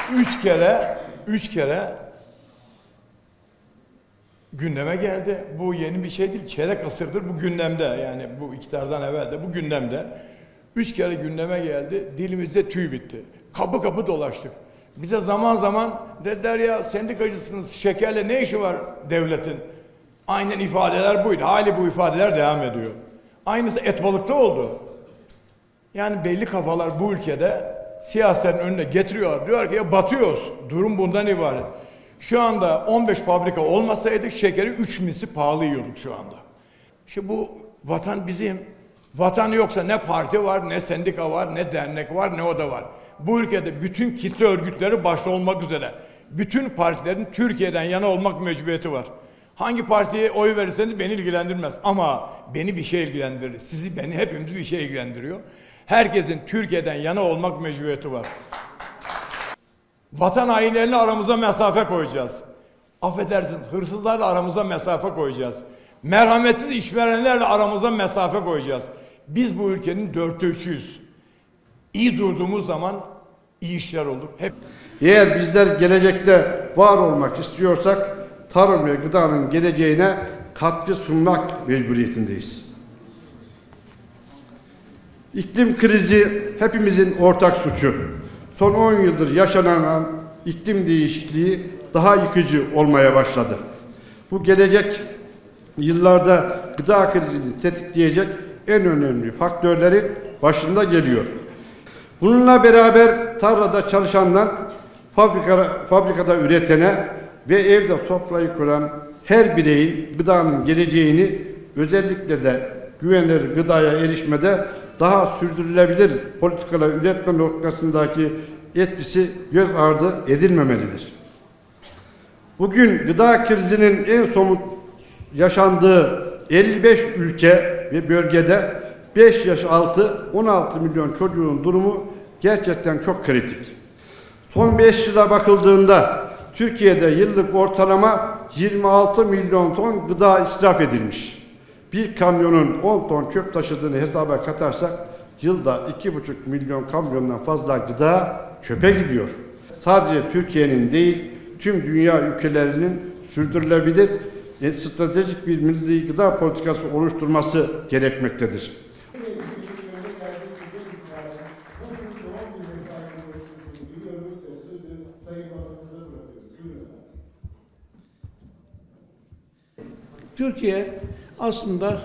üç kere gündeme geldi. Bu yeni bir şey değil. Çeyrek asırdır bu gündemde. Yani bu iktidardan evvel de bu gündemde. 3 kere gündeme geldi. Dilimizde tüy bitti. Kapı kapı dolaştık. Bize zaman zaman dediler ya sendikacısınız, şekerle ne işi var devletin? Aynen ifadeler buydu. Hali bu ifadeler devam ediyor. Aynısı et balıkta oldu. Yani belli kafalar bu ülkede siyasetin önüne getiriyorlar. Diyorlar ki ya batıyoruz. Durum bundan ibaret. Şu anda 15 fabrika olmasaydı şekeri 3 misli pahalı yiyorduk şu anda. İşte bu vatan bizim. Vatan yoksa ne parti var, ne sendika var, ne dernek var, ne oda var. Bu ülkede bütün kitle örgütleri başta olmak üzere bütün partilerin Türkiye'den yana olmak mecburiyeti var. Hangi partiye oy verirseniz beni ilgilendirmez ama beni bir şey ilgilendirir. Sizi, beni, hepimizi bir şey ilgilendiriyor. Herkesin Türkiye'den yana olmak mecburiyeti var. Vatan hainlerine aramıza mesafe koyacağız. Affedersin, hırsızlarla aramıza mesafe koyacağız. Merhametsiz işverenlerle aramıza mesafe koyacağız. Biz bu ülkenin 4/3'üyüz. İyi durduğumuz zaman iyi işler olur. Eğer bizler gelecekte var olmak istiyorsak tarım ve gıdanın geleceğine katkı sunmak mecburiyetindeyiz. İklim krizi hepimizin ortak suçu. Son 10 yıldır yaşanan iklim değişikliği daha yıkıcı olmaya başladı. Bu gelecek yıllarda gıda krizini tetikleyecek en önemli faktörlerin başında geliyor. Bununla beraber tarlada çalışandan fabrikada üretene ve evde sofrayı kuran her bireyin gıdanın geleceğini, özellikle de güvenilir gıdaya erişmede daha sürdürülebilir politikalar üretme noktasındaki etkisi göz ardı edilmemelidir. Bugün gıda krizinin en somut yaşandığı 55 ülke ve bölgede 5 yaş altı 16 milyon çocuğun durumu gerçekten çok kritik. Son 5 yıla bakıldığında Türkiye'de yıllık ortalama 26 milyon ton gıda israf edilmiş. Bir kamyonun 10 ton çöp taşıdığını hesaba katarsak yılda 2,5 milyon kamyondan fazla gıda çöpe gidiyor. Sadece Türkiye'nin değil, tüm dünya ülkelerinin sürdürülebilir stratejik bir milli gıda politikası oluşturması gerekmektedir. Türkiye aslında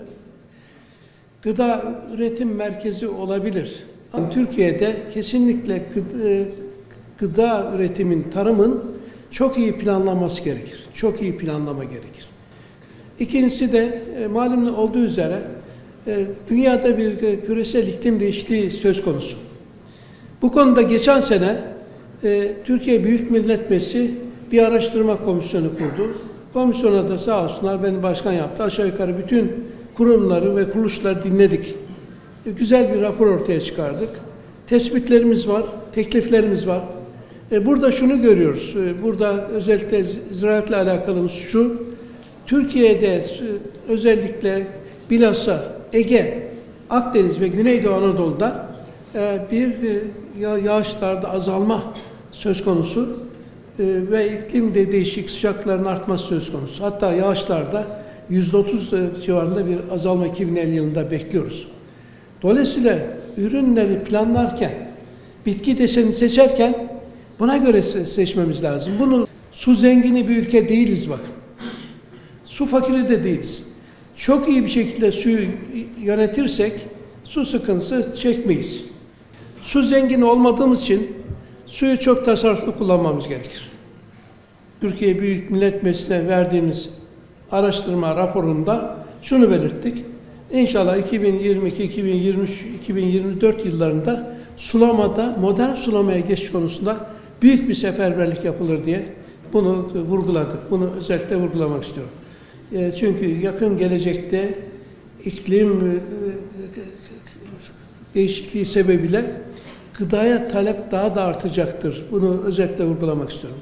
gıda üretim merkezi olabilir. Ama Türkiye'de kesinlikle gıda üretimin, tarımın çok iyi planlanması gerekir. Çok iyi planlama gerekir. İkincisi de malum olduğu üzere dünyada bir küresel iklim değişikliği söz konusu. Bu konuda geçen sene Türkiye Büyük Millet Meclisi bir araştırma komisyonu kurdu. Komisyona da sağ olsunlar beni başkan yaptı. Aşağı yukarı bütün kurumları ve kuruluşları dinledik. Güzel bir rapor ortaya çıkardık. Tespitlerimiz var, tekliflerimiz var. Burada şunu görüyoruz. Burada özellikle ziraatle alakalı şu. Türkiye'de özellikle bilhassa Ege, Akdeniz ve Güneydoğu Anadolu'da bir yağışlarda azalma söz konusu ve iklim değişik sıcakların artması söz konusu. Hatta yağışlarda %30 civarında bir azalma 2050 yılında bekliyoruz. Dolayısıyla ürünleri planlarken, bitki deseni seçerken buna göre seçmemiz lazım. Bunu su zengini bir ülke değiliz bakın. Su fakiri de değiliz. Çok iyi bir şekilde suyu yönetirsek su sıkıntısı çekmeyiz. Su zengini olmadığımız için suyu çok tasarruflu kullanmamız gerekir. Türkiye Büyük Millet Meclisi'ne verdiğimiz araştırma raporunda şunu belirttik. İnşallah 2022, 2023, 2024 yıllarında sulamada, modern sulamaya geçiş konusunda büyük bir seferberlik yapılır diye bunu vurguladık. Bunu özellikle vurgulamak istiyorum. Çünkü yakın gelecekte iklim değişikliği sebebiyle gıdaya talep daha da artacaktır. Bunu özellikle vurgulamak istiyorum.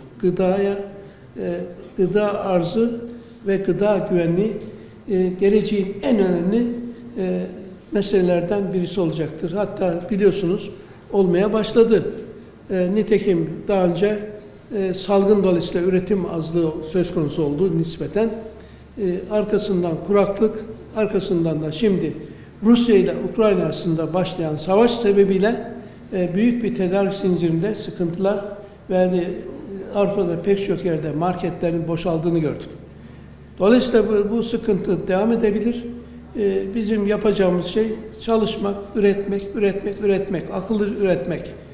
Gıda arzı ve gıda güvenliği geleceğin en önemli meselelerden birisi olacaktır. Hatta biliyorsunuz olmaya başladı. Nitekim daha önce salgın dolayısıyla üretim azlığı söz konusu oldu nispeten. Arkasından kuraklık, arkasından da şimdi Rusya ile Ukrayna arasında başlayan savaş sebebiyle büyük bir tedarik zincirinde sıkıntılar ve Avrupa'da pek çok yerde marketlerin boşaldığını gördük. Dolayısıyla bu sıkıntı devam edebilir. Bizim yapacağımız şey çalışmak, üretmek, akıllı üretmek.